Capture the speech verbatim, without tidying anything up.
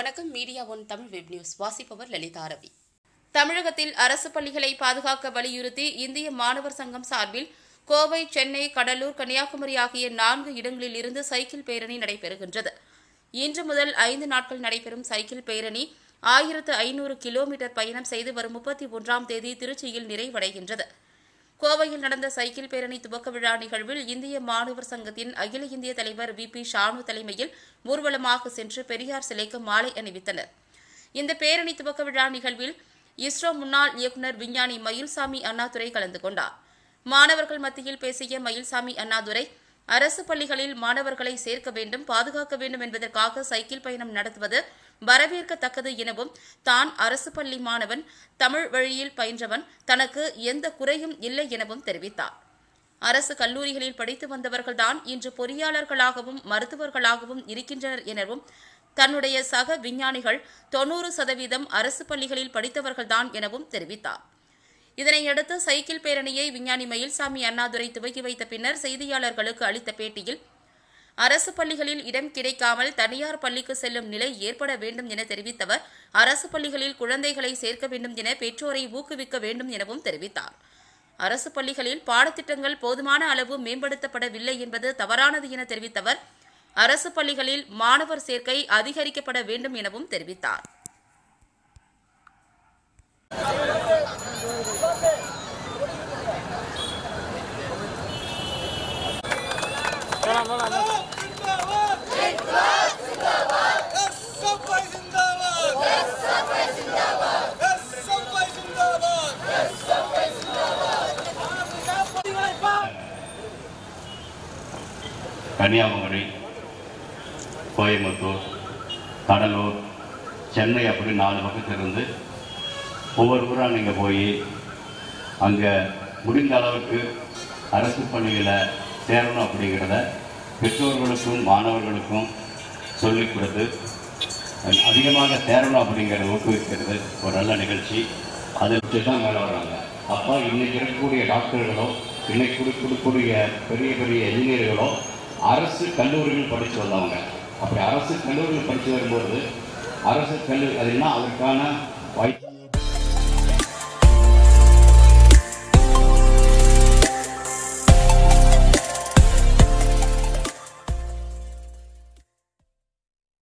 வணக்கம். Media one Tamil web news வாசிப்பவர் லலிதா ரவி. தமிழகத்தில் அரசு பள்ளிகளை பாதுகாக்க வலியுறுத்தி இந்திய மாணவர் சங்கம் சார்பில் கோவை, சென்னை, கடலூர், கன்னியாகுமரி ஆகிய நான்கு இடங்களில் இருந்து சைக்கிள் பேரணி நடைபெறுகின்றது. இன்று முதல் ஐந்து நாட்கள் நடைபெறும் சைக்கிள் பேரணி ஆயிரத்து ஐநூறு கிலோமீட்டர் பயணம் செய்து வரும் முப்பத்தி ஒன்றாம் தேதி திருச்சியில் நிறைவடைகின்றது. கோவையில் நடந்த சைக்கிள் பேரணி துவக்க விழா நிகழ்வில் இந்திய மாணவர் சங்கத்தின் அகில இந்திய தலைவர் வி பி ஷானு தலைமையில் ஊர்வலமாக சென்று பெரியார் சிலைக்கு மாலை அணிவித்தனர். இந்த பேரணி துவக்க விழா நிகழ்வில் இஸ்ரோ முன்னாள் இயக்குநர் விஞ்ஞானி மயில்சாமி அண்ணாதுரை கலந்து கொண்டார். மாணவர்கள் மத்தியில் பேசிய மயில்சாமி அண்ணாதுரை, அரசு பள்ளிகளில் மாணவர்களை சேர்க்க வேண்டும், பாதுகாக்க வேண்டும் என்பதற்காக சைக்கிள் பயணம் நடத்துவது வரவேற்கத்தக்கது எனவும், தான் அரசு பள்ளி மாணவன், தமிழ் வழியில் பயின்றவன், தனக்கு எந்த குறையும் இல்லை எனவும் தெரிவித்தார். அரசு கல்லூரிகளில் படித்து வந்தவர்கள்தான் இன்று பொறியாளர்களாகவும் மருத்துவர்களாகவும் இருக்கின்றனர் எனவும், தன்னுடைய சக விஞ்ஞானிகள் தொன்னூறு சதவீதம் அரசு பள்ளிகளில் படித்தவர்கள்தான் எனவும் தெரிவித்தார். இதனையடுத்து சைக்கிள் பேரணியை விஞ்ஞானி மயில்சாமி அண்ணாதுரை துவக்கி வைத்த பின்னர் செய்தியாளர்களுக்கு அளித்த பேட்டியில், அரசு பள்ளிகளில் இடம் கிடைக்காமல் தனியார் பள்ளிக்கு செல்லும் நிலை ஏற்பட வேண்டும் என தெரிவித்தவர், அரசு பள்ளிகளில் குழந்தைகளை சேர்க்க வேண்டும் என பெற்றோரை ஊக்குவிக்க வேண்டும் எனவும் தெரிவித்தார். அரசு பள்ளிகளில் பாடத்திட்டங்கள் போதுமான அளவு மேம்படுத்தப்படவில்லை என்பது தவறானது என தெரிவித்தவர், அரசு பள்ளிகளில் மாணவர் சேர்க்கை அதிகரிக்கப்பட வேண்டும் எனவும் தெரிவித்தார். கன்னியாகுமரி, கோயம்புத்தூர், கடலூர், சென்னை அப்படி நாலு பக்கத்திலிருந்து ஒவ்வொரு ஊராக நீங்கள் போய் அங்கே முடிந்த அளவுக்கு அரசு பள்ளியில் சேரணும் அப்படிங்கிறத பெற்றோர்களுக்கும் மாணவர்களுக்கும் சொல்லிக் கொடுத்து அதிகமாக சேரணும் அப்படிங்கிறத ஊக்குவிக்கிறது ஒரு நல்ல நிகழ்ச்சி. அதை வச்சு தான் மேலே வர்றாங்க. அப்போ இன்றைக்கி இருக்கக்கூடிய டாக்டர்களோ, இன்னைக்கு கொடுக்கக்கூடிய பெரிய பெரிய என்ஜினியர்களோ அரசு கல்லூரிகள் படித்து வந்தவங்க. அப்படி அரசு கல்லூரிகள் படித்து வரும்போது அரசு கல்லூரி அதுனா அதற்கான வாய்ப்பு